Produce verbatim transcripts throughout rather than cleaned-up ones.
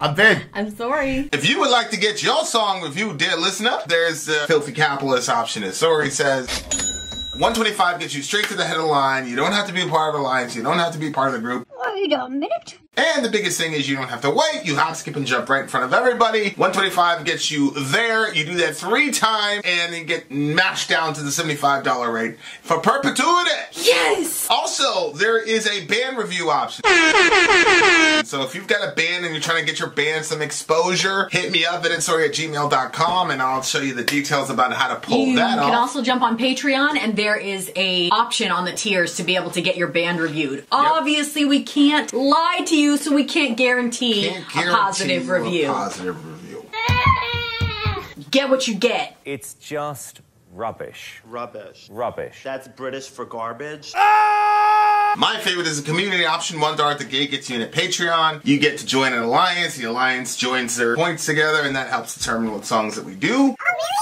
I'm Vin. I'm sorry. If you would like to get your song reviewed, dear listener, there's the Filthy Capitalist option. As Sorry says, one twenty-five gets you straight to the head of the line. You don't have to be a part of the alliance. You don't have to be part of the group. Wait a minute. And the biggest thing is you don't have to wait. You hop, skip, and jump right in front of everybody. one twenty-five gets you there. You do that three times, and you get mashed down to the seventy-five dollar rate for perpetuity. Yes! Also, there is a band review option. So if you've got a band and you're trying to get your band some exposure, hit me up at itsorry at gmail dot com, and I'll show you the details about how to pull you that off. You can also jump on Patreon, and there is a option on the tiers to be able to get your band reviewed. Yep. Obviously, we can't lie to you, so we can't guarantee, can't guarantee a positive review. A positive review. Get what you get. It's just rubbish. Rubbish. Rubbish. That's British for garbage. My favorite is the community option. One dollar at the gate gets you in at Patreon. You get to join an alliance. The alliance joins their points together, and that helps determine what songs that we do.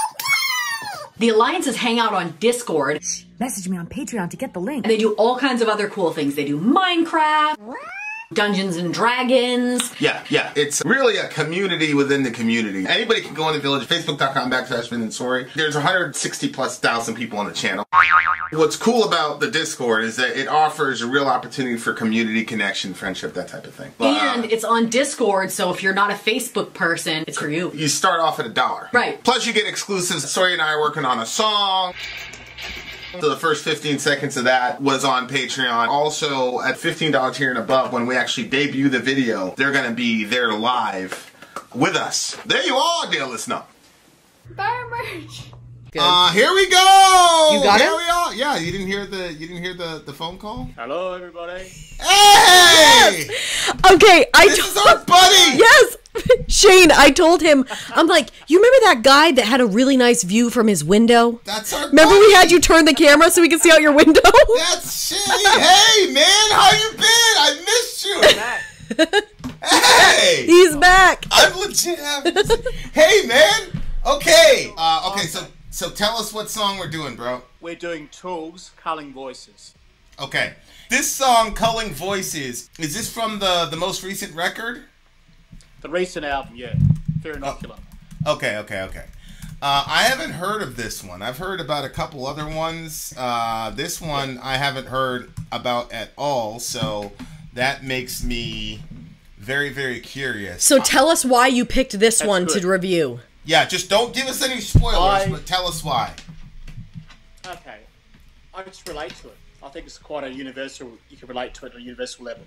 The alliances hang out on Discord. Message me on Patreon to get the link. And they do all kinds of other cool things. They do Minecraft. Dungeons and Dragons. Yeah, yeah. It's really a community within the community. Anybody can go in the village, facebook dot com backslash Vin and Sorry. There's one hundred sixty plus thousand people on the channel. What's cool about the Discord is that it offers a real opportunity for community connection, friendship, that type of thing. But, and uh, it's on Discord, so if you're not a Facebook person, it's for you. You start off at a dollar. Right. Plus you get exclusives. Sorry and I are working on a song. So the first fifteen seconds of that was on Patreon. Also, at fifteen dollar tier and above, when we actually debut the video, they're going to be there live with us. There you are, dear listener. Buy merch. Uh, here we go. You got here it? we are. Yeah, you didn't hear the you didn't hear the the phone call. Hello, everybody. Hey! Okay, I This told is our buddy. Yes, Shane. I told him. I'm like, you remember that guy that had a really nice view from his window? That's our. Remember buddy. we had you turn the camera so we could see out your window? That's Shane. Hey man, how you been? I missed you. Hey, He's back. I'm legit having this. Hey man. Okay. Uh, okay. So so tell us what song we're doing, bro. We're doing Tools, Culling Voices. Okay. This song, Culling Voices, is this from the the most recent record? The recent album, yeah. Fear Inoculum. Okay, okay, okay. Uh, I haven't heard of this one. I've heard about a couple other ones. Uh, this one I haven't heard about at all, so that makes me very, very curious. So tell us why you picked this That's one good. to review. Yeah, just don't give us any spoilers, I- but tell us why. Okay. I just relate to it. I think it's quite a universal, you can relate to it on a universal level.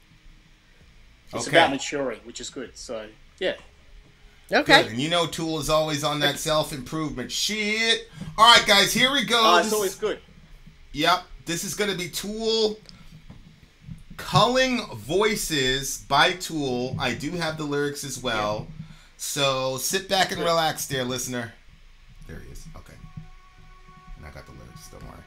It's Okay. about maturing, which is good. So, yeah. Okay. Good. And you know Tool is always on that self-improvement shit. All right, guys, here we go. Oh, This it's is- always good. Yep, this is going to be Tool Culling Voices by Tool. I do have the lyrics as well. So sit back and relax, dear listener. There he is. Okay. And I got the lyrics, don't worry.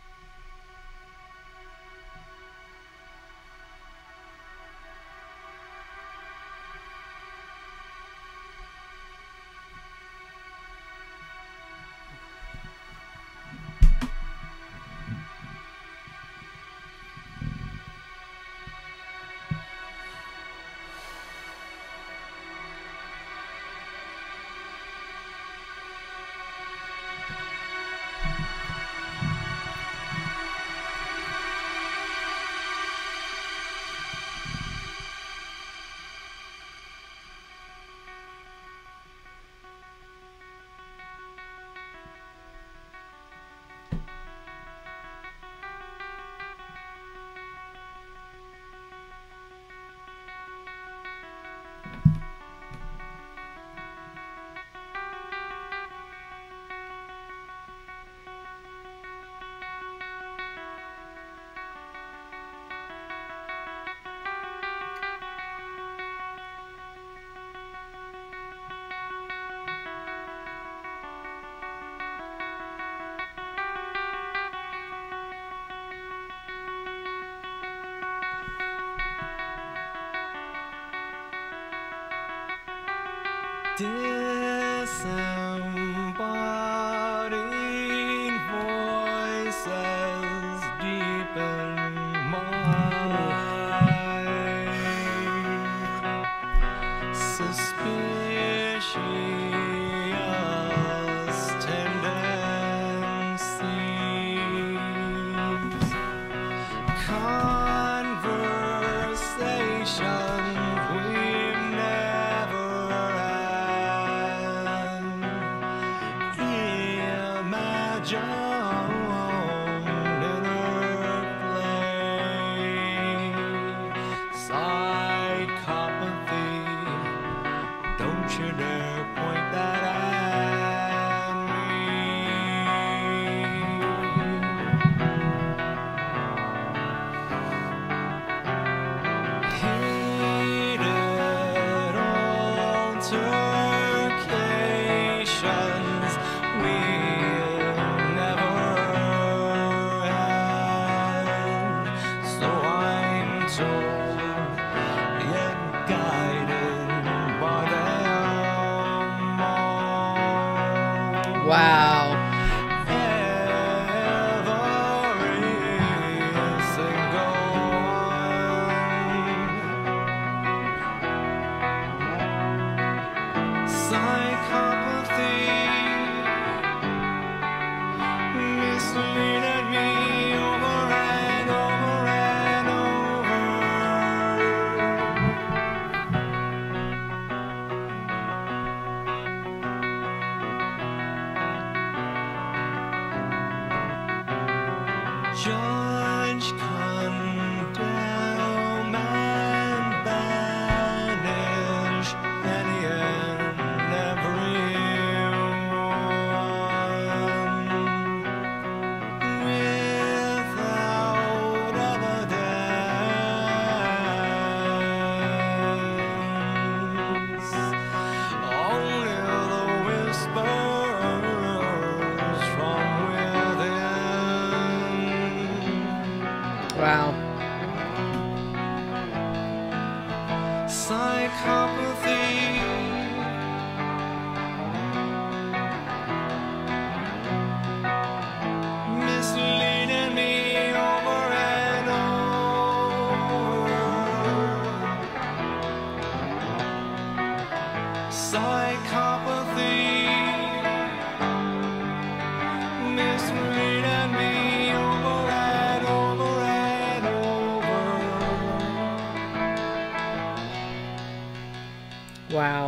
Disembodied voices deep in my suspicious tendencies. Conversations we've never had. Imagined interplay. Psychopathy. Don't you dare point that at me. Heated altercations we've never had. So I'm told, yet guided by them all. Wow. Every single one. Psychopathy misleaded me over and over and over. Judge, condemn, and banish any and everyone without evidence. Only the whispers from within. Wow. Psychopathy misleading me over and over. Psychopathy misleading me over and over and over. Wow.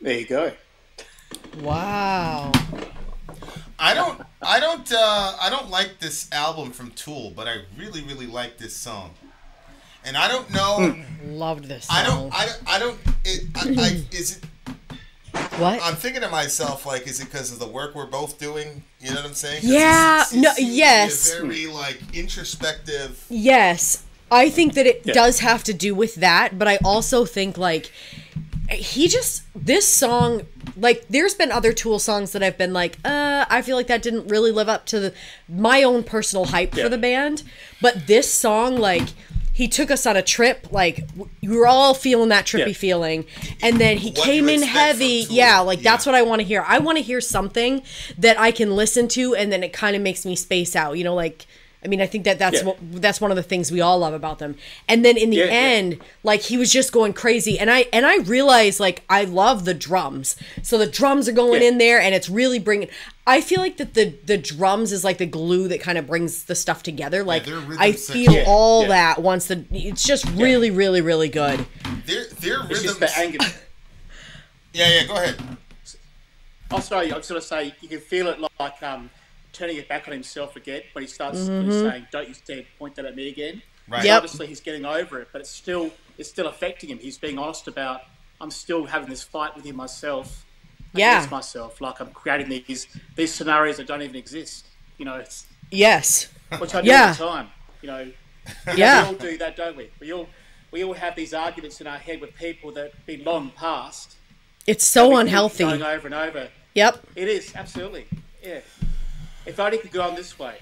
There you go. Wow. I don't, I don't, uh, I don't like this album from Tool, but I really, really like this song. And I don't know. Loved this song. I don't. I don't. I don't. It, I, I, is it? What? I'm thinking to myself, like, is it because of the work we're both doing? You know what I'm saying? 'Cause Yeah, it's- it no, seems to be a yes. very like introspective. Yes. I think that it Yeah. does have to do with that, but I also think like he just this song like there's been other Tool songs that I've been like, uh, I feel like that didn't really live up to the, my own personal hype Yeah. for the band. But this song, like, he took us on a trip, like w- we were all feeling that trippy Yeah. feeling, and then he What came you in expect heavy. from Tool. Yeah, like that's Yeah. what I want to hear. I want to hear something that I can listen to, and then it kind of makes me space out. You know, like. I mean, I think that that's Yeah. what, that's one of the things we all love about them. And then in the Yeah, yeah. end, like he was just going crazy, and I and I realized like I love the drums. So the drums are going Yeah. in there, and it's really bringing. I feel like that the the drums is like the glue that kind of brings the stuff together. Like their rhythm I section- feel Yeah, all yeah. that once the. It's just really, really, really good. Their their It's rhythms. just the anger. Yeah, yeah. Go ahead. Oh, sorry, I was going to say, you can feel it like um, turning it back on himself again when he starts when he's saying, don't you dare point that at me again. Right. Yep. Obviously, he's getting over it, but it's still it's still affecting him. He's being honest about, I'm still having this fight within myself, Yeah. against myself. Like, I'm creating these these scenarios that don't even exist, you know, it's, Yes. which I do Yeah. all the time, you know. Yeah. We all do that, don't we? We all, we all have these arguments in our head with people that have been long past. It's so We keep unhealthy. Going over and over. Yep. It is, absolutely. Yeah. If only it could go on this way.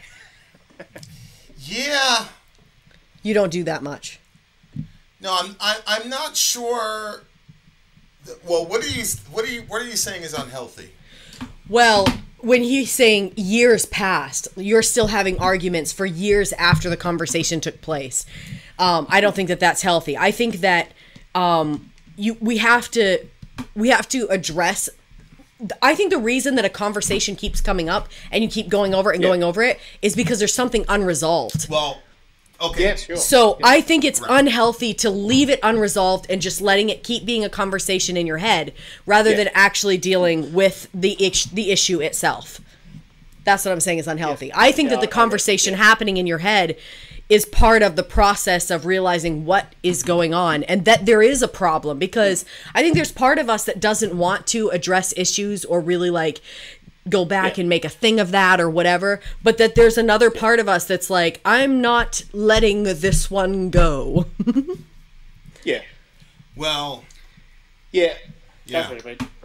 Yeah. You don't do that much. No, I'm. I, I'm not sure. that- Well, what are you? What are you? What are you saying is unhealthy? Well, when he's saying years past, you're still having arguments for years after the conversation took place. Um, I don't think that that's healthy. I think that um, you we have to we have to address. I think the reason that a conversation keeps coming up and you keep going over it and Yeah. going over it is because there's something unresolved. Well, okay. Yeah, sure. So I think it's Right. unhealthy to leave it unresolved and just letting it keep being a conversation in your head rather Yeah. than actually dealing with the ish- the issue itself. That's what I'm saying is unhealthy. I think Yeah, that the I- I- conversation happening in your head is part of the process of realizing what is going on and that there is a problem, because I think there's part of us that doesn't want to address issues or really like go back Yeah. and make a thing of that or whatever, but that there's another part of us that's like, I'm not letting this one go. Yeah. Well, Yeah. Yeah. That's what I mean.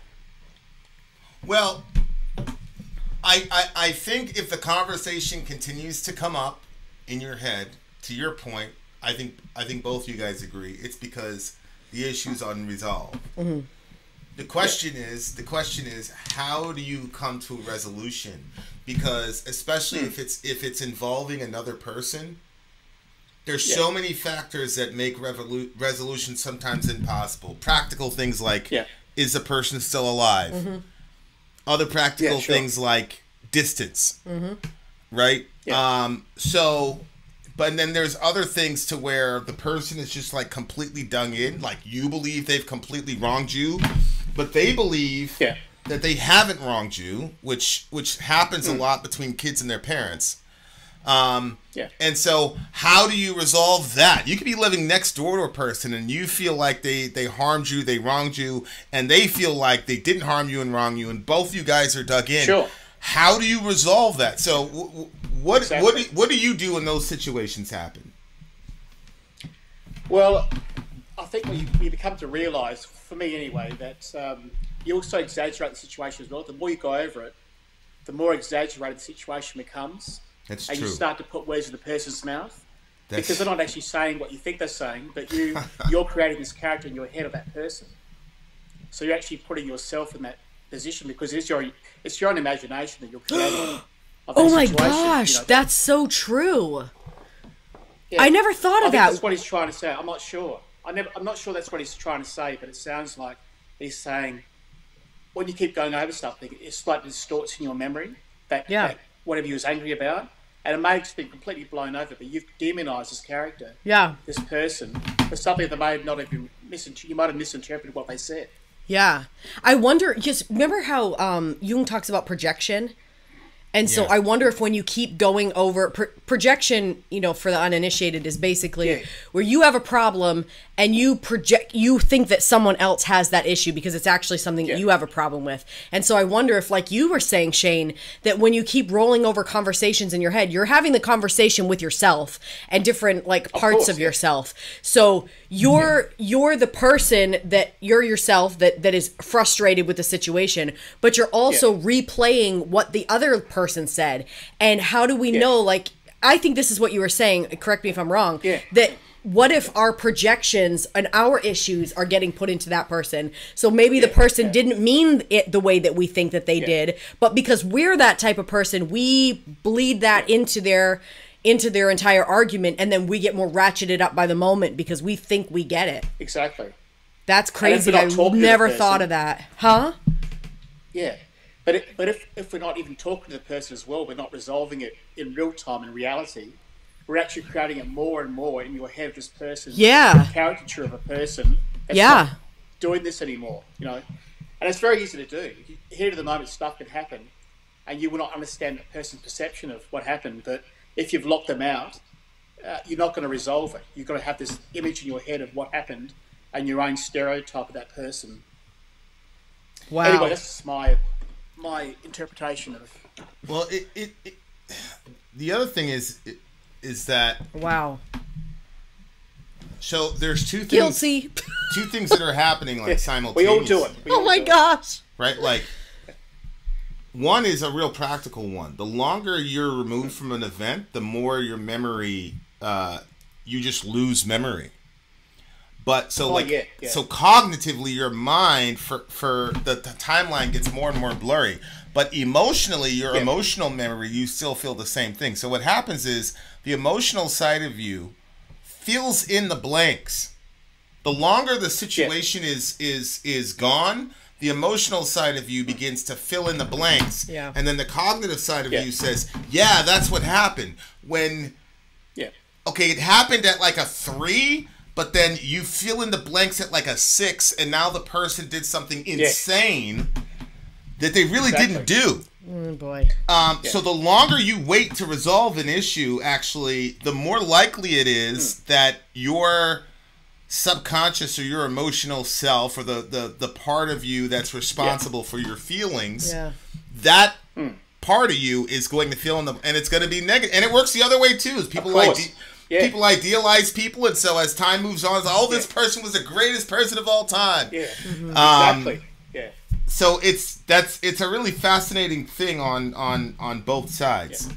well. I, I I think if the conversation continues to come up in your head, to your point, I think I think both you guys agree it's because the issue's unresolved. The question is, the question is, how do you come to a resolution? Because especially if it's if it's involving another person, there's so many factors that make revolu- resolution sometimes impossible. Practical things like, Yeah. is the person still alive? Other practical Yeah, sure. things like distance, right? Yeah. Um, so, but then there's other things to where the person is just like completely dug in, like you believe they've completely wronged you, but they believe Yeah. that they haven't wronged you, which which happens a lot between kids and their parents. Um, Yeah. and so, how do you resolve that? You could be living next door to a person, and you feel like they they harmed you, they wronged you, and they feel like they didn't harm you and wrong you, and both you guys are dug in. Sure. How do you resolve that? So, w- w- what Exactly. what do, what do you do when those situations happen? Well, I think what you, you become to realise, for me anyway, that um, you also exaggerate the situation as well. The more you go over it, the more exaggerated the situation becomes. That's and true. you start to put words in the person's mouth. That's- Because they're not actually saying what you think they're saying, but you, you're creating this character in your head of that person. So you're actually putting yourself in that position because it's your, it's your own imagination that you're creating. of that Oh my situation, gosh, you know. that's so true. Yeah. I never thought I of think that. that's what he's trying to say. I'm not sure. I never. I'm not sure that's what he's trying to say, but it sounds like he's saying when you keep going over something, it slightly distorts in your memory that, Yeah. that whatever you was angry about, and it may have just been completely blown over. But you've demonised this character, Yeah. this person, for something that may have not have been misinterpreted. You might have misinterpreted what they said. Yeah. I wonder, just remember how um, Jung talks about projection? And so Yeah. I wonder if when you keep going over pro- projection, you know, for the uninitiated is basically Yeah. where you have a problem and you project, you think that someone else has that issue because it's actually something Yeah. that you have a problem with. And so I wonder if, like you were saying, Shane, that when you keep rolling over conversations in your head, you're having the conversation with yourself and different like parts course, of yeah. yourself. So you're you're the person that you're yourself that that is frustrated with the situation, but you're also replaying what the other person said. And how do we Yeah. know, like, I think this is what you were saying, correct me if I'm wrong, Yeah. that what if our projections and our issues are getting put into that person? So maybe the person yeah. didn't mean it the way that we think that they did, but because we're that type of person, we bleed that into their into their entire argument, and then we get more ratcheted up by the moment because we think we get it. Exactly. That's if crazy. we're not I talking to the never person- thought of that. Huh? Yeah. But it, but if, if we're not even talking to the person as well, we're not resolving it in real time, in reality, we're actually creating it more and more in your head of this person. Yeah. A caricature of a person that's Yeah. not doing this anymore, you know. And it's very easy to do. You- Here to the moment, stuff can happen, and you will not understand that person's perception of what happened. But if you've locked them out, uh, you're not going to resolve it. You've got to have this image in your head of what happened and your own stereotype of that person. Wow. Anyway, that's just my my interpretation of. Well, it, it, it the other thing is is that Wow. so there's two things Guilty. two things that are happening like We simultaneously. all do it. We Oh all my do it. gosh. Right? Like, one is a real practical one. The longer you're removed from an event, the more your memory, uh, you just lose memory. But so, Oh, like, yeah, yeah. so cognitively, your mind for for the, the timeline gets more and more blurry. But emotionally, your Yeah. emotional memory, you still feel the same thing. So what happens is the emotional side of you fills in the blanks. The longer the situation is is is gone, the emotional side of you begins to fill in the blanks. Yeah. And then the cognitive side of Yeah. you says, yeah, that's what happened. When, Yeah. okay, it happened at like a three, but then you fill in the blanks at like a six, and now the person did something insane that they really Exactly. didn't do. Oh boy. Um, So the longer you wait to resolve an issue, actually, the more likely it is Hmm. that your subconscious or your emotional self, or the, the, the part of you that's responsible for your feelings, Yeah. that Hmm. part of you is going to feel in the, and it's going to be negative. And it works the other way too. Is people course. ide- Yeah. people idealize people, and so as time moves on, it's, oh, this person was the greatest person of all time. Yeah. Um, Exactly. Yeah. So it's that's it's a really fascinating thing on on on both sides.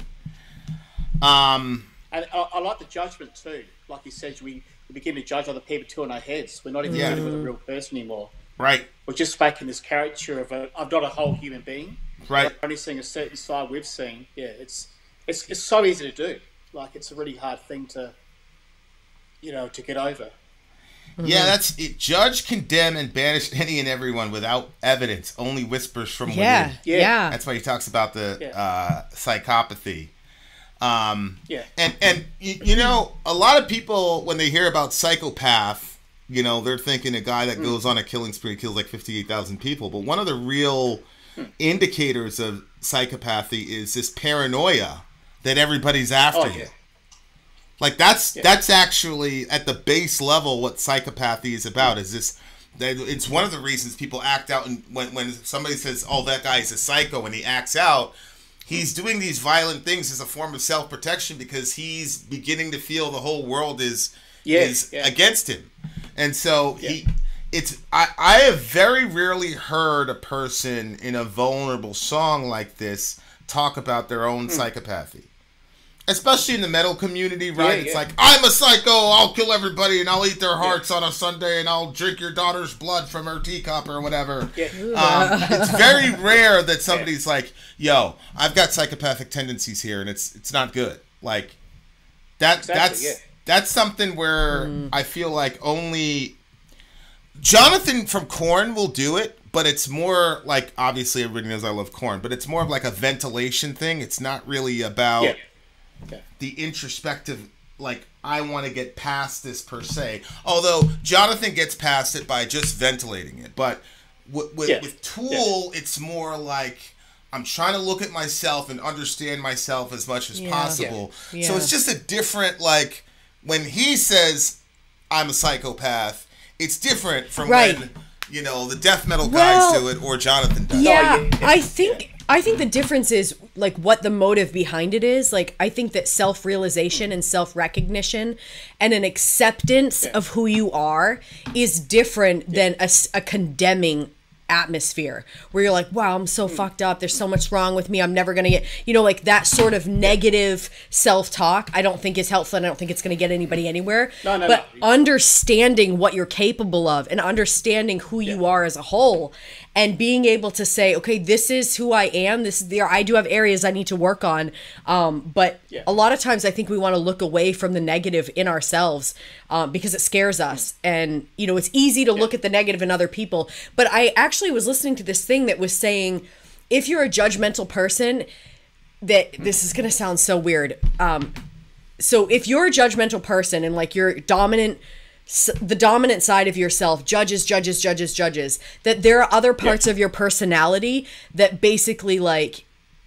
Um. And I, I like the judgment too. Like you said, we, we begin to judge other people too in our heads. We're not even Yeah. dealing with a real person anymore. Right. We're just making this caricature of a, of not a whole human being. Right. We're only seeing a certain side we've seen. Yeah, it's it's it's so easy to do. Like, it's a really hard thing to, you know, to get over. Yeah, that's it. Judge, condemn, and banish any and everyone without evidence. Only whispers from Yeah. within. Yeah. Yeah. That's why he talks about the Yeah. uh, psychopathy. Um, Yeah. And and you, you know, a lot of people when they hear about psychopath, you know, they're thinking a guy that Mm. goes on a killing spree, kills like fifty-eight thousand people. But one of the real indicators of psychopathy is this paranoia that everybody's after Oh, you. yeah. Like that's Yeah. that's actually at the base level what psychopathy is about. Is this? That it's one of the reasons people act out, and when when somebody says, "Oh, that guy's a psycho," and he acts out, he's doing these violent things as a form of self protection because he's beginning to feel the whole world is Yeah, is yeah. against him, and so he. It's I, I have very rarely heard a person in a vulnerable song like this talk about their own Hmm. psychopathy. Especially in the metal community, right? Yeah, it's yeah. like, I'm a psycho, I'll kill everybody and I'll eat their hearts on a Sunday and I'll drink your daughter's blood from her teacup or whatever. Yeah. Um, it's very rare that somebody's like, yo, I've got psychopathic tendencies here and it's it's not good. Like that Exactly, that's yeah. that's something where I feel like only Jonathan from Korn will do it, but it's more like, obviously everybody knows I love Korn, but it's more of like a ventilation thing. It's not really about Yeah. Yeah. the introspective, like, I want to get past this per se. Although Jonathan gets past it by just ventilating it. But with with, Yeah. with Tool, it's more like I'm trying to look at myself and understand myself as much as Yeah. possible. Yeah. So Yeah. it's just a different, like, when he says I'm a psychopath, it's different from Right. when, you know, the death metal guys Well, do it or Jonathan does. Yeah, yeah, yeah. I think I think the difference is like what the motive behind it is. Like I think that self-realization and self-recognition and an acceptance of who you are is different than a, s- a condemning atmosphere where you're like, wow, I'm so fucked up, there's so much wrong with me, I'm never gonna get, you know, like that sort of negative self-talk I don't think is helpful, and I don't think it's gonna get anybody anywhere. No, no, but no. understanding what you're capable of and understanding who you are as a whole and being able to say, okay, this is who I am, this is the, I do have areas I need to work on, um, but Yeah. a lot of times I think we want to look away from the negative in ourselves um, because it scares us, and you know, it's easy to look at the negative in other people. But I actually was listening to this thing that was saying if you're a judgmental person, that this is going to sound so weird, um, so if you're a judgmental person and like you're dominant, s- the dominant side of yourself judges, judges, judges, judges, that there are other parts of your personality that basically like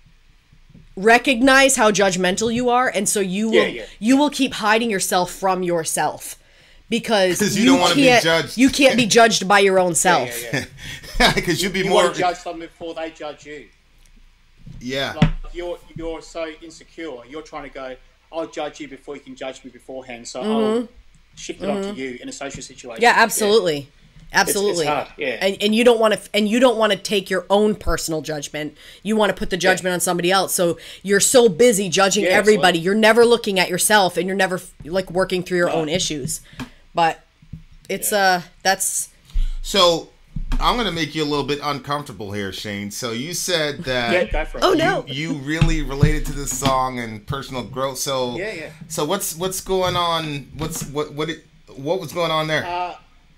recognize how judgmental you are, and so you will Yeah, yeah. you will keep hiding yourself from yourself because 'Cause you you, don't wanna be can't judged. you can't be judged by your own self. Yeah, yeah. Because you'd be You more. want to judge someone before they judge you. Yeah. Like you're you're so insecure. You're trying to go, I'll judge you before you can judge me beforehand. So I'll shift it onto you in a social situation. Yeah, absolutely. Absolutely. hard, yeah. And and you don't want to and you don't want to take your own personal judgment. You want to put the judgment on somebody else. So you're so busy judging Yeah, everybody. absolutely. You're never looking at yourself, and you're never like working through your No. own issues. But it's uh that's So I'm going to make you a little bit uncomfortable here, Shane. So you said that Yeah, go for it. Oh, no. you, you really related to this song and personal growth. So Yeah, yeah. So what's what's going on? What's what what it, what was going on there? Uh,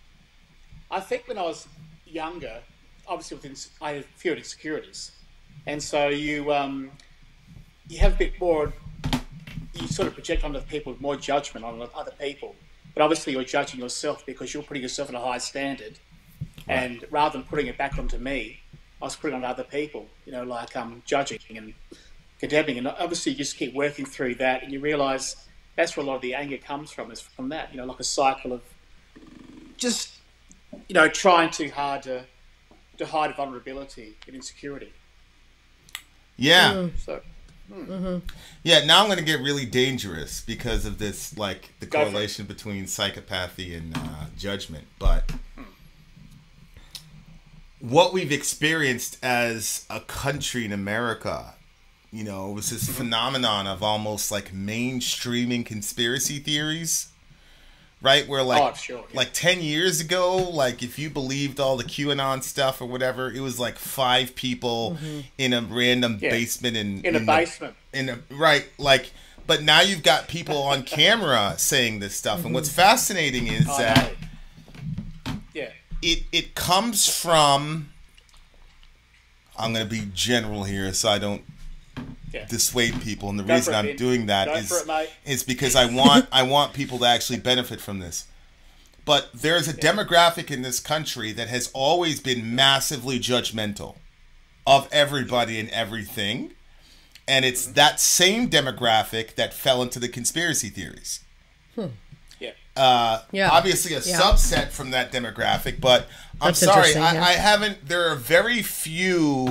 I think when I was younger, obviously with ins- I had a few insecurities, and so you um, you have a bit more. You sort of project onto people with more judgment on other people, but obviously you're judging yourself because you're putting yourself at a high standard, and rather than putting it back onto me, I was putting it on other people. You know, like um, judging and condemning, and obviously you just keep working through that, and you realise that's where a lot of the anger comes from. Is from that, you know, like a cycle of just. You know, trying too hard to to hide vulnerability and insecurity. yeah. So Yeah, now I'm going to get really dangerous because of this, like, the Go for it. correlation between psychopathy and uh, judgment. But what we've experienced as a country in America, you know, was this phenomenon of almost like mainstreaming conspiracy theories, right? Where like, Oh, sure, yeah. like ten years ago, like if you believed all the QAnon stuff or whatever, it was like five people in a random Yeah. basement in in a the- basement. in a, right, like, but now you've got people on camera saying this stuff, and what's fascinating is I that know. Yeah. it it comes from. I'm going to be general here, so I don't Yeah. dissuade people, and the Go reason for it, I'm Vin. doing that Go is for it, mate. is because I want I want people to actually benefit from this. But there's a demographic in this country that has always been massively judgmental of everybody and everything. And it's Mm-hmm. that same demographic that fell into the conspiracy theories. Yeah. Uh, Yeah. Obviously, a Yeah. subset from that demographic, but I'm That's sorry, interesting, I, yeah. I haven't. There are very few,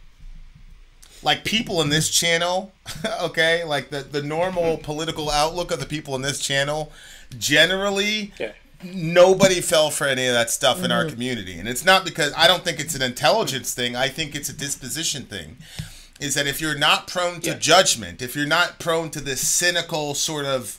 like, people in this channel, okay? Like, the, the normal political outlook of the people in this channel, generally, Yeah. nobody fell for any of that stuff in our Mm-hmm. community. And it's not because I don't think it's an intelligence thing. I think it's a disposition thing. Is that if you're not prone to Yeah. judgment, if you're not prone to this cynical sort of,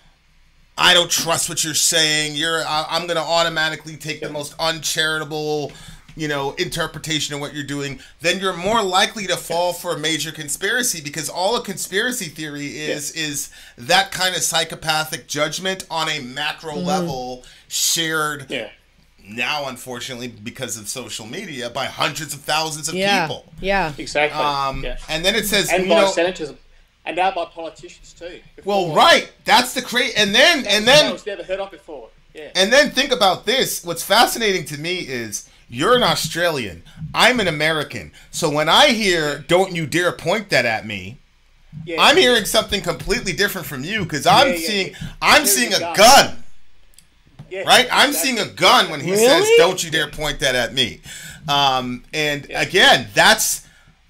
I don't trust what you're saying, you're, I, I'm going to automatically take the most uncharitable, you know, interpretation of what you're doing, then you're more likely to fall for a major conspiracy, because all a conspiracy theory is is that kind of psychopathic judgment on a macro level shared Yeah. now, unfortunately, because of social media, by hundreds of thousands of yeah. people. Yeah. Exactly. Um, yeah. And then it says, And you by know, senators, and now by politicians too. well, Before- right, that's the crazy, and then and that then was never heard of before. Yeah. and then think about this. What's fascinating to me is you're an Australian. I'm an American. So when I hear "Don't you dare point that at me," Yeah. I'm hearing something completely different from you because I'm Yeah, yeah, seeing yeah. I'm There's seeing a a gun. gun. Yeah, Right? I'm exactly. seeing a gun when he Really? says, "Don't you dare point that at me." Um, and Yeah. again, that's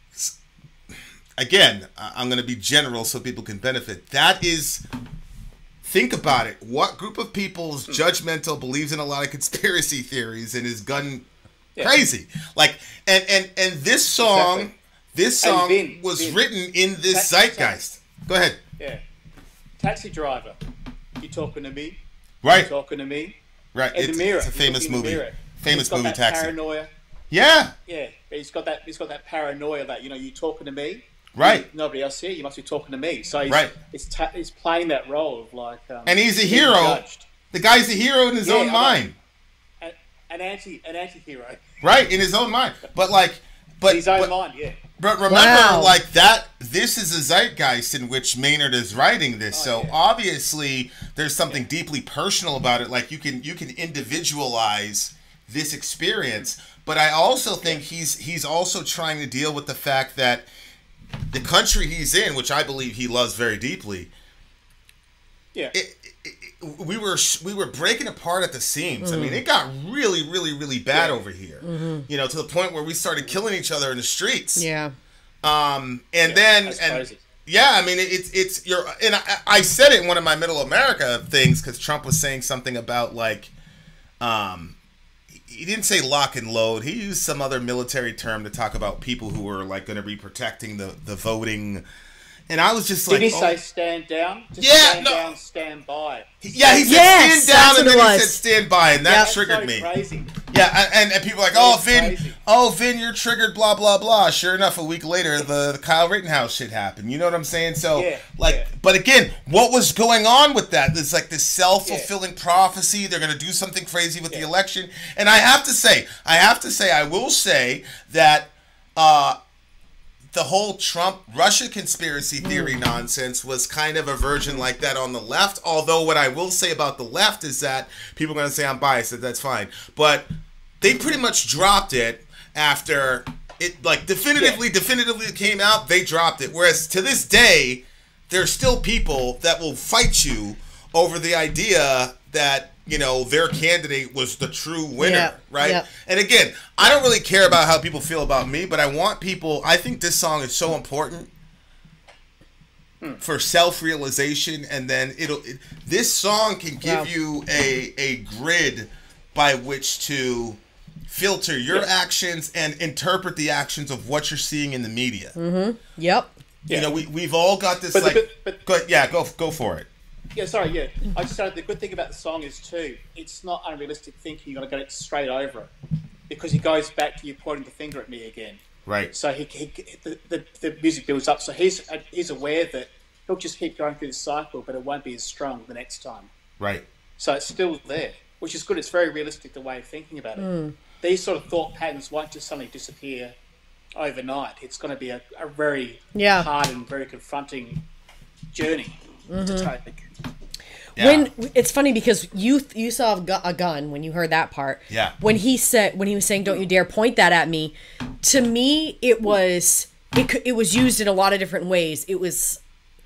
again, I- I'm going to be general so people can benefit. That is, think about it. What group of people is judgmental, believes in a lot of conspiracy theories, and is gun Yeah. crazy? Like, and and and this song, Exactly. this And song Vin, was Vin. written in this Ta- ta- zeitgeist. Go ahead. Yeah. Taxi driver, you talking to me? Right, You talking to me? right. In It's, the mirror. it's a you famous look in the movie. mirror. Famous He's got movie, that Taxi. Paranoia. Yeah. Yeah, but he's got that. He's got that paranoia that you know you talking to me. Right. You- nobody else here. You must be talking to me. So he's, Right. It's ta- he's playing that role of like. Um, And he's a being hero. judged. The guy's a hero in his Yeah, own I know. mind. An, an anti, an anti-hero. Right, in his own mind. But like, but His own but, mind. Yeah. but remember, Wow. like that. This is a zeitgeist in which Maynard is writing this. so yeah. obviously, there's something deeply personal about it. Like you can you can individualize this experience. But I also think he's he's also trying to deal with the fact that the country he's in, which I believe he loves very deeply, Yeah. it, it, it, we were we were breaking apart at the seams. I mean, it got really, really, really bad Yeah. over here. You know, to the point where we started killing each other in the streets. Yeah. Um, and then that's and crazy. yeah, I mean, it, it's it's you're and I, I said it in one of my Middle America things because Trump was saying something about like, um, he didn't say lock and load. He used some other military term to talk about people who were like going to be protecting the the voting. And I was just like, Did he oh. say stand down? Just Yeah, stand no. down, stand by. Yeah, he said Yes, stand down that's and what then it he was. said stand by, and that Yep. That's triggered so me. crazy. Yeah, and, and people are like, oh, It's Vin, crazy. oh, Vin, you're triggered, blah, blah, blah. Sure enough, a week later, the, the Kyle Rittenhouse shit happened. You know what I'm saying? So, Yeah, like, yeah. but again, what was going on with that? There's like this self-fulfilling prophecy. They're going to do something crazy with the Yeah. election. And I have to say, I have to say, I will say that uh, the whole Trump-Russia conspiracy theory nonsense was kind of a version like that on the left. Although what I will say about the left is that people are going to say I'm biased, that that's fine. But they pretty much dropped it after it, like, definitively, definitively came out, they dropped it. Whereas to this day, there's still people that will fight you over the idea that, you know, their candidate was the true winner, Yep, right? yep. And again, I don't really care about how people feel about me, but I want people, I think this song is so important for self-realization, and then it'll, it, this song can give Wow. you a, a grid by which to filter your Yeah. actions and interpret the actions of what you're seeing in the media. Yep. Yeah. You know, we, we've all got this, But the like, good- but- go, yeah, go, go for it. Yeah, sorry, yeah. I just started, the good thing about the song is too, it's not unrealistic thinking you're going to get it straight over it. Because he goes back to you pointing the finger at me again. Right. So he, he the, the, the music builds up. So he's he's aware that he'll just keep going through the cycle, but it won't be as strong the next time. Right. So it's still there, which is good. It's very realistic, the way of thinking about it. These sort of thought patterns won't just suddenly disappear overnight. It's going to be a, a very Yeah. hard and very confronting journey to take. Yeah. When it's funny because you you saw a gu- a gun when you heard that part. Yeah. When he said when he was saying, "Don't you dare point that at me," to me it was it could- it was used in a lot of different ways. It was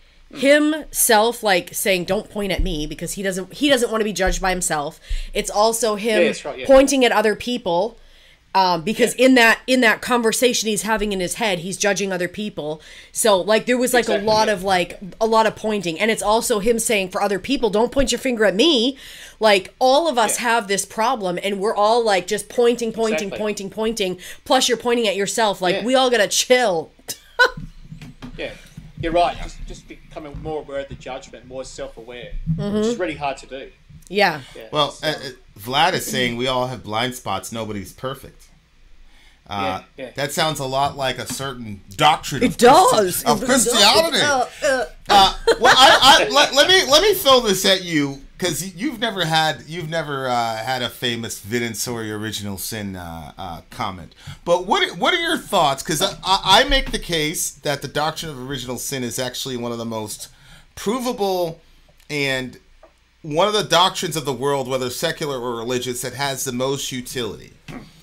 himself like saying, "Don't point at me," because he doesn't he doesn't want to be judged by himself. It's also him Yeah, that's right, yeah. pointing at other people. Um, because in that in that conversation he's having in his head, he's judging other people. So like there was like Exactly, a lot yeah. of like a lot of pointing, and it's also him saying for other people, don't point your finger at me. Like all of us Yeah. have this problem, and we're all like just pointing, pointing, Exactly. pointing, pointing. Plus you're pointing at yourself. Like Yeah. we all gotta chill. Yeah, you're right. Just just becoming more aware of the judgment, more self-aware, which is really hard to do. Yeah. Yeah, Well, it's, uh, um, uh, Vlad is saying we all have blind spots. Nobody's perfect. Uh, Yeah, yeah. That sounds a lot like a certain doctrine. It of does. Christi- of It Christianity. does. Uh, uh. Uh, well, I, I, let, let me let me throw this at you because you've never had you've never uh, had a famous Vin and Sorry Original Sin uh, uh, comment. But what what are your thoughts? Because I, I I make the case that the doctrine of original sin is actually one of the most provable and one of the doctrines of the world, whether secular or religious, that has the most utility.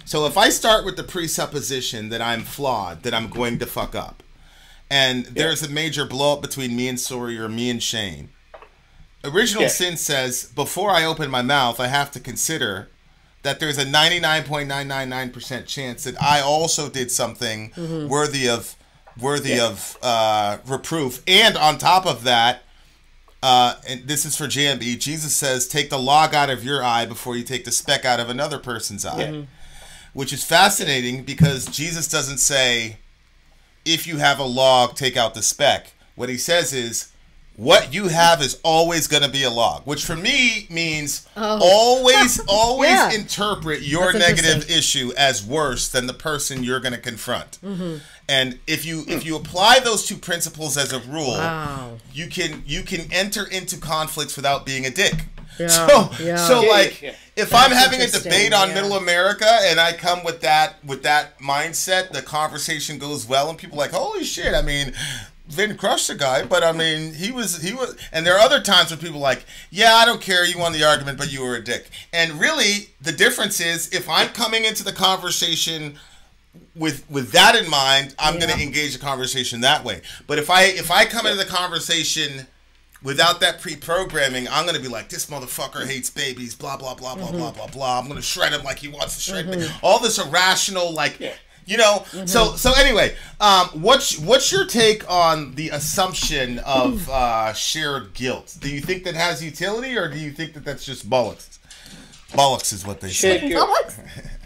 So if I start with the presupposition that I'm flawed, that I'm going to fuck up, and there's a major blow up between me and Sori or me and Shane, Original Yeah. Sin says, before I open my mouth, I have to consider that there's a ninety-nine point nine nine nine percent chance that I also did something worthy of worthy Yeah. of uh, reproof. And on top of that, uh, and this is for J M B, Jesus says, take the log out of your eye before you take the speck out of another person's eye. Yeah. Which is fascinating because Jesus doesn't say, if you have a log, take out the speck. What he says is, what you have is always going to be a log, which for me means always, always Yeah. interpret your That's negative interesting. issue as worse than the person you're going to confront. And if you if you apply those two principles as a rule, Wow. you can you can enter into conflicts without being a dick. Yeah, So yeah. so Yeah, like yeah, yeah. if That's I'm having a interesting, debate on yeah. Middle America and I come with that with that mindset, the conversation goes well and people are like, holy shit, I mean, Vin crushed the guy, but I mean he was he was and there are other times when people are like, yeah, I don't care, you won the argument, but you were a dick. And really the difference is if I'm coming into the conversation with with that in mind, I'm Yeah. going to engage the conversation that way. But if I if I come into the conversation without that pre-programming, I'm going to be like, this motherfucker hates babies, blah, blah, blah, blah, blah, blah, blah. I'm going to shred him like he wants to shred me. All this irrational, like, Yeah. you know? So so anyway, um, what's, what's your take on the assumption of uh, shared guilt? Do you think that has utility, or do you think that that's just bollocks? Bollocks is what they say. Shared guilt.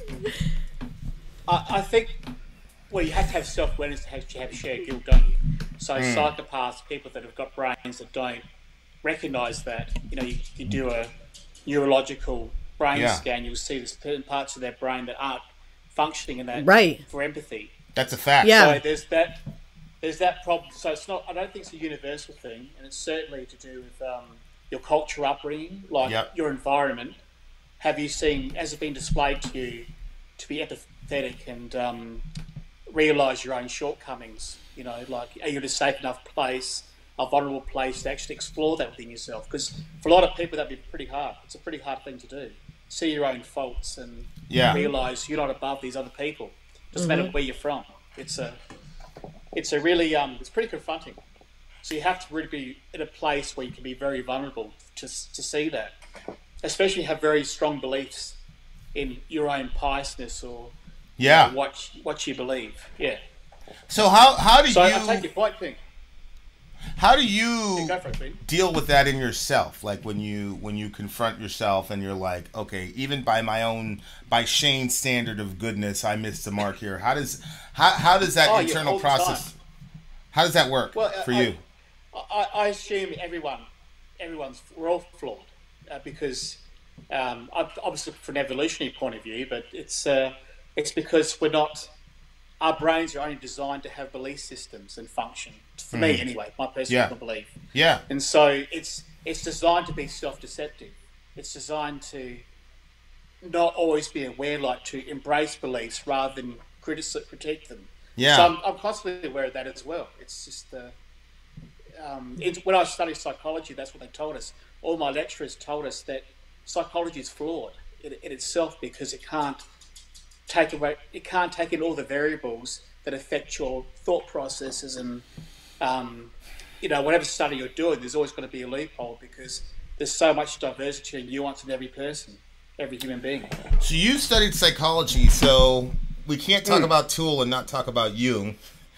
I, I think, well, you have to have self-awareness to actually have shared guilt, don't you? So psychopaths, people that have got brains that don't recognise that, you know, you, you do a neurological brain Yeah. scan, you'll see there's certain parts of their brain that aren't functioning in that Right. for empathy. That's a fact. Yeah. So there's that, there's that problem. So it's not. I don't think it's a universal thing, and it's certainly to do with um, your culture upbringing, like Yep. your environment. Have you seen? Has it been displayed to you to be empathetic and um, realise your own shortcomings? You know, like are you in a safe enough place, a vulnerable place to actually explore that within yourself? Because for a lot of people, that'd be pretty hard. It's a pretty hard thing to do. See your own faults and Yeah. realise you're not above these other people. Doesn't matter where you're from. It's a, it's a really, um, it's pretty confronting. So you have to really be in a place where you can be very vulnerable to to see that, especially have very strong beliefs in your own piousness or Yeah. what what you believe. Yeah. So how, how do So you... I take your point, Pink. How do you Go for it, Pink. deal with that in yourself? Like when you when you confront yourself and you're like, okay, even by my own by Shane's standard of goodness, I missed the mark here. How does how how does that Oh, yeah, internal all the process? How does that work Well, uh, for I- you? I, I assume everyone, everyone's we're all flawed uh, because um, ob- obviously from an evolutionary point of view, but it's uh, it's because we're not. Our brains are only designed to have belief systems and function. For me, anyway, my personal Yeah. belief. Yeah. And so it's it's designed to be self-deceptive. It's designed to not always be aware, like to embrace beliefs rather than critic critique them. Yeah. So I'm, I'm constantly aware of that as well. It's just uh, um, it's, when I studied psychology, that's what they told us. All my lecturers told us that psychology is flawed in, in itself because it can't take away, it can't take in all the variables that affect your thought processes and um, you know, whatever study you're doing, there's always going to be a loophole because there's so much diversity and nuance in every person, every human being. So you studied psychology, so we can't Hmm. talk about Tool and not talk about Jung.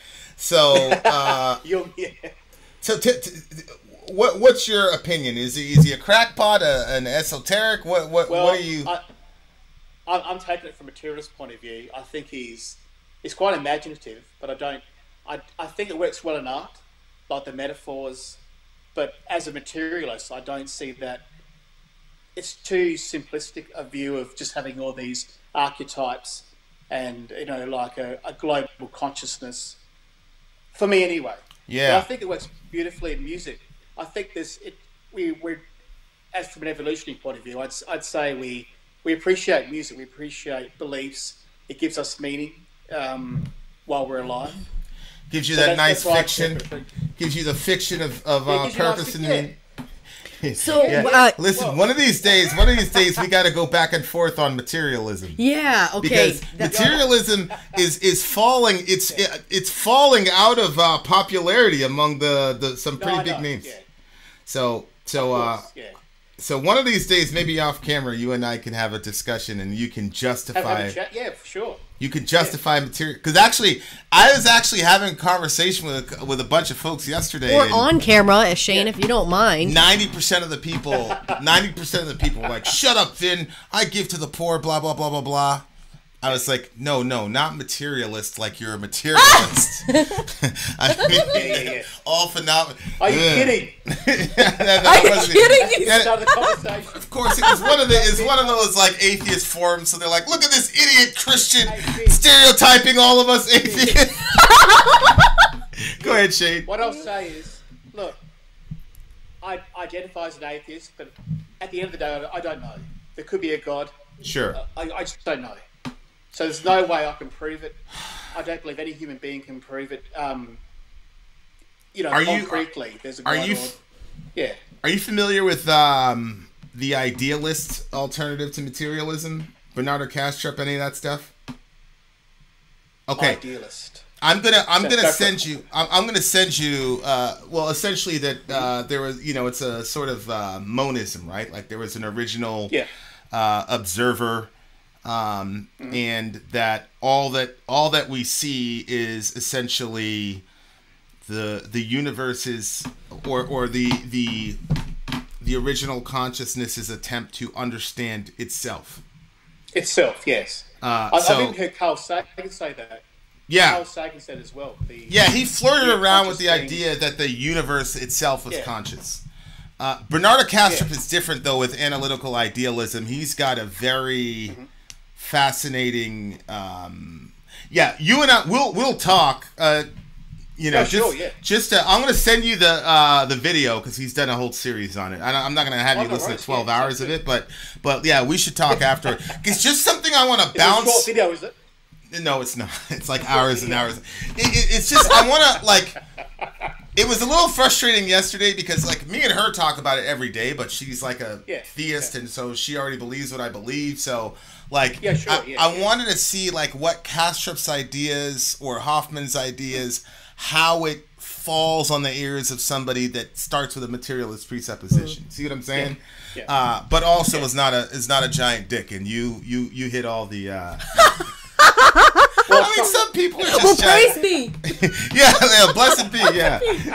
So uh, You'll, yeah. so t- t- what what's your opinion? Is he is he a crackpot, a, an esoteric? What what Well, what are you? I, I'm I'm taking it from a materialist point of view. I think he's he's quite imaginative, but I don't. I I think it works well in art, like the metaphors. But as a materialist, I don't see that. It's too simplistic a view of just having all these archetypes and you know, like a, a global consciousness. For me, anyway. Yeah. But I think it works beautifully in music. I think there's it. We we're as from an evolutionary point of view, I'd I'd say we we appreciate music. We appreciate beliefs. It gives us meaning um, while we're alive. Gives you So that that's- nice that's why I fiction. interpret it. Gives you the fiction of, of Yeah, it uh, gives you nice purpose fic- and meaning. So, Yeah. uh, Listen, one of these days, one of these days, we got to go back and forth on materialism. yeah, okay. Because That- materialism is is falling. It's it, it's falling out of uh, popularity among the, the some No, pretty I big know, names. Yeah, So so of uh, course, yeah. so one of these days, maybe off camera, you and I can have a discussion, and you can Have, justify. have a chat. Yeah, for sure. You could justify material because actually, I was actually having a conversation with a, with a bunch of folks yesterday. or and on camera, Shane, Yeah. if you don't mind. Ninety percent of the people, ninety percent of the people were like, "Shut up, Finn! I give to the poor." Blah blah blah blah blah. I was like, "No, no, not materialist. Like you're a materialist." I mean, Yeah, yeah, yeah. all phenomenal. Are you kidding? Are you kidding? That's another conversation. Of course, it was one of the it's one of those like atheist forums. So they're like, "Look at this idiot Christian stereotyping all of us atheists." Go ahead, Shane. What I'll say is, look, I identify as an atheist, but at the end of the day, I I don't know. There could be a God. Sure. I, I just don't know. So there's no way I can prove it. I don't believe any human being can prove it. Um, you know, Are you- concretely, there's a are God. you or- f- yeah. Are you familiar with um, the idealist alternative to materialism? Bernardo Kastrup, any of that stuff? Okay, Idealist. I'm gonna I'm So gonna that's send what- you I'm, I'm gonna send you uh, well essentially that uh, there was you know it's a sort of uh, monism, right? Like there was an original Yeah. uh, observer, um, and that all that all that we see is essentially the the universe's or or the the the original consciousness's attempt to understand itself. Itself, yes. Uh, I, so I've even heard Carl Sagan say that. yeah, Carl Sagan said as well. The, yeah, he flirted Yeah, around with the conscious idea that the universe itself was Yeah. conscious. Uh, Bernardo Kastrup Yeah. is different though with analytical idealism. He's got a very Mm-hmm. fascinating. Um, yeah, you and I we'll we'll talk. Uh, you know, Yeah, just sure, yeah. just uh, I'm gonna send you the uh, the video because he's done a whole series on it. I don't, I'm not gonna have Oh, you no listen to worries, twelve yeah, hours sounds of it, but but yeah, we should talk after. It's just something I want to It's a short bounce. video, is it? No, it's not. It's like hours and hours. It, it, it's just I want to like. It was a little frustrating yesterday because like me and her talk about it every day, but she's like a Yeah, theist, yeah. and so she already believes what I believe. So like, Yeah, sure, I, yeah, I yeah. wanted to see like what Kastrup's ideas or Hoffman's ideas, how it falls on the ears of somebody that starts with a materialist presupposition. See what I'm saying? Yeah. Uh, but also is not a is not a giant dick, and you you you hit all the. Uh, I mean, some people are just Well, giant- praise me. yeah, yeah, blessed be, yeah.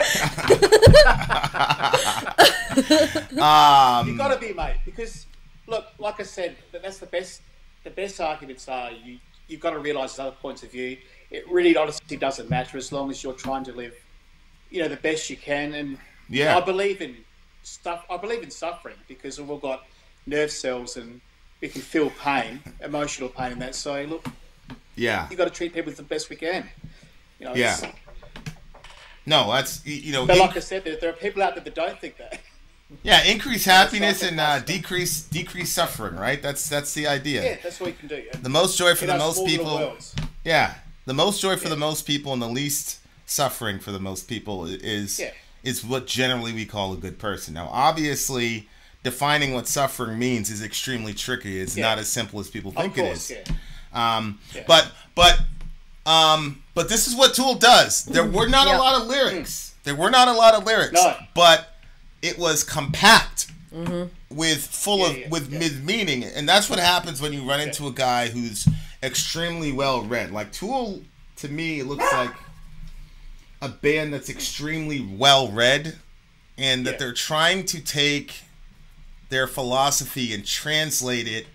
um, You got to be, mate, because look, like I said, that that's the best. The best arguments are you. You've got to realise there's other points of view. It really, honestly, doesn't matter as long as you're trying to live, you know, the best you can. And Yeah. I believe in stuff. I believe in suffering because we've all got nerve cells and we can feel pain, emotional pain, and that. So look, yeah, you got to treat people the best we can. You know, yeah. it's- No, that's y- you know, But in- like I said, there, there are people out there that don't think that. yeah, increase happiness not and the uh, possible. decrease decrease suffering, right? That's that's the idea. Yeah, that's what you can do. The most joy for In the our most small little people. worlds. Yeah, the most joy for Yeah. the most people and the least suffering for the most people i- is Yeah. is what generally we call a good person. Now, obviously, defining what suffering means is extremely tricky. It's Yeah. not as simple as people Of think course, it is. yeah. Um, Yeah. But but um, but this is what Tool does. There were not Yeah. a lot of lyrics. There were not a lot of lyrics. No. But it was compact with full Yeah, of yeah, with yeah. mid meaning, and that's what happens when you run into a guy who's extremely well read. Like Tool, to me, it looks like a band that's extremely well read, and that Yeah. they're trying to take their philosophy and translate it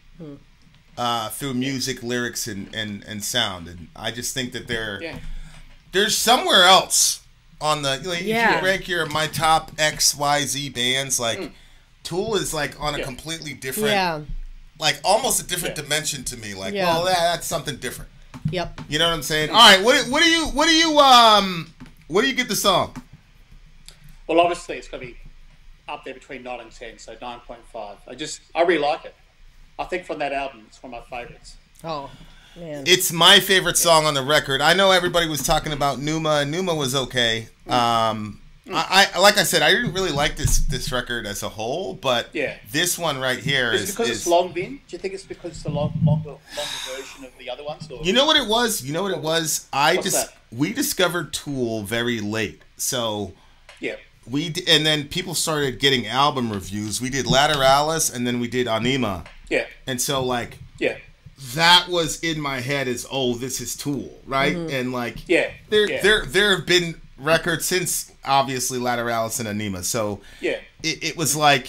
uh, through music, lyrics, and, and, and sound. And I just think that they're Yeah. there's somewhere else on the like, Yeah. if you rank your my top X Y Z bands, like Tool is like on a Yeah. completely different, Yeah. like almost a different Yeah. dimension to me. Like, Yeah. well, that, that's something different. Yep. You know what I'm saying? All right, what do- what do you what do you um what do you get the song? Well, obviously, it's going to be up there between nine and ten, so nine point five. I just, I really like it. I think from that album, it's one of my favourites. Oh, man. It's my favorite song on the record. I know everybody was talking about Numa, and Numa was okay. Um, I, I like I said, I didn't really like this this record as a whole, but Yeah. this one right here Is is, it because is it's long, Vin? Do you think it's because it's a long, longer, longer version of the other ones? Or? you know what it was? You know what it was? I What's just that? we discovered Tool very late, so Yeah. we d- and then people started getting album reviews. We did Lateralis, and then we did Anima, Yeah. and so like Yeah. that was in my head as oh, this is Tool, right? And like Yeah. there yeah. there there have been records since obviously Lateralis and Anima, so Yeah. it, it was like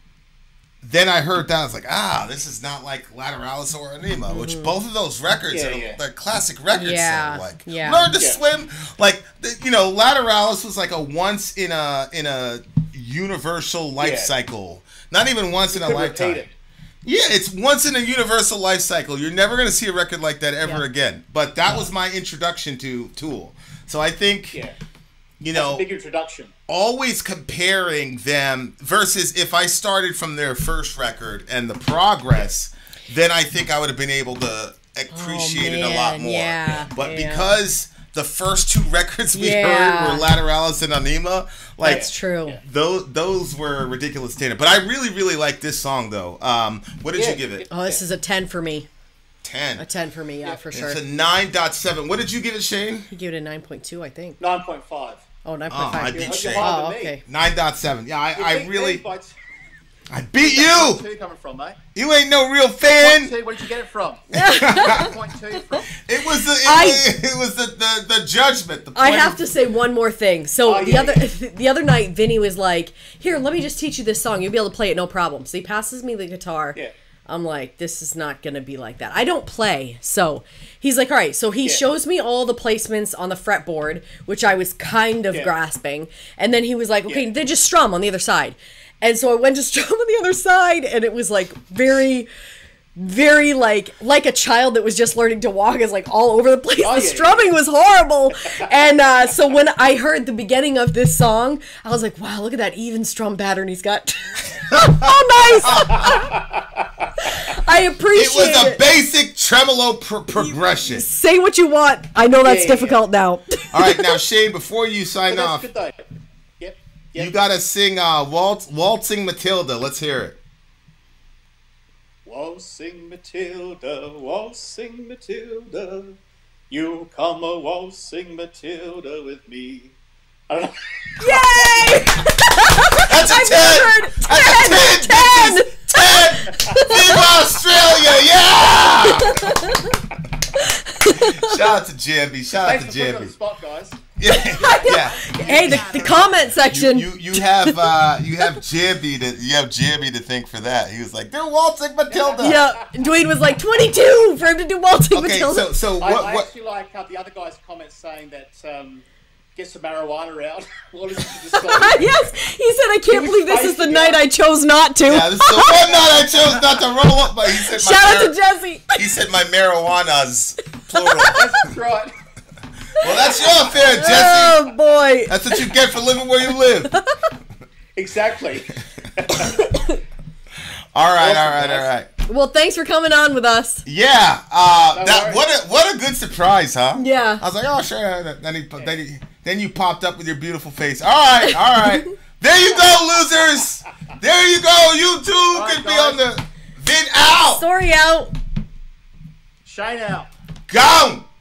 then I heard that I was like ah this is not like Lateralis or Anima, which both of those records Yeah, are yeah. they're classic records. Yeah, So like yeah. Learn to Yeah. Swim, like the- you know Lateralis was like a once in a in a universal life Yeah. cycle, not even once in a Could lifetime. repeat it. Yeah, it's once in a universal life cycle. You're never going to see a record like that ever Yeah. again. But that was my introduction to Tool. So I think, Yeah. you That's know, a big introduction. always comparing them versus if I started from their first record and the progress, then I think I would have been able to appreciate it a lot man, more. yeah, but yeah. because the first two records we Yeah. heard were Lateralis and Anima, like That's true. Yeah. those those were ridiculous standard. But I really really like this song though. Um, what did Yeah. you give it? Oh, this is a ten for me. ten. A ten for me, yeah, for sure. It's a nine point seven. What did you give it, Shane? You give it a nine point two, I think. nine point five. Oh, nine Oh, point I five. beat You're Shane. higher Oh, than me. okay. nine point seven. Yeah, I, You I beat really, me by t- I beat Where's you. that two coming from, mate? You ain't no real Point fan. two, where did you get it from? Point two from. It was the it, I- was, it was the, the the judgment. The I point have of- to say one more thing. So Oh, the yeah, other yeah. the other night, Vinny was like, "Here, let me just teach you this song. You'll be able to play it no problem." So he passes me the guitar. Yeah. I'm like, this is not gonna be like that. I don't play, so he's like, all right. So he Yeah. shows me all the placements on the fretboard, which I was kind of Yeah. grasping, and then he was like, okay, Yeah. then just strum on the other side. And so I went to strum on the other side, and it was like very, very like like a child that was just learning to walk is like all over the place. Oh, the yeah, strumming was horrible. And uh, so when I heard the beginning of this song, I was like, wow, look at that even strum pattern he's got. Oh, nice. I It appreciate was a it. basic tremolo pr- progression. Say what you want. I know that's Yeah, yeah, difficult now. All right, now Shane, before you sign But off, that's good though. Yep. Yep. you gotta sing uh, Waltz, "Waltzing Matilda." Let's hear it. Waltzing Matilda, waltzing Matilda, you come a waltzing Matilda with me. I don't know. Yay! That's a I've ten. heard That's a ten. ten. bitches. ten. Viva Australia! Yeah. Shout out to Jambi. Shout out Thanks to for putting me on the Jambi. spot, guys. Yeah, yeah. Hey, the, the comment section. You, you you have uh you have Jambi to you have Jambi to thank for that. He was like, they're waltzing Matilda. yeah, Dwayne was like twenty-two for him to do waltzing Okay, Matilda. so so I, what I what actually like uh, the other guy's comments saying that um, get some marijuana out. What is this song? Yes, he said, I can't was believe this is the spicy, night yeah. I chose not to. yeah, this is the one night I chose not to roll up, but he said my Shout out mar- to Jesse. he said my marijuana's plural. That's right. Well, that's your affair, Jesse. Oh boy. That's what you get for living where you live. Exactly. All right, Awesome, all right, guys. all right. Well, thanks for coming on with us. Yeah, uh, No that worries. what a what a good surprise, huh? Yeah. I was like, oh sure. Then he, then, he, then you popped up with your beautiful face. All right, all right. There you go, losers. There you go. You too All right, can be guys. on the vid out. Story out. Shane out. Gone.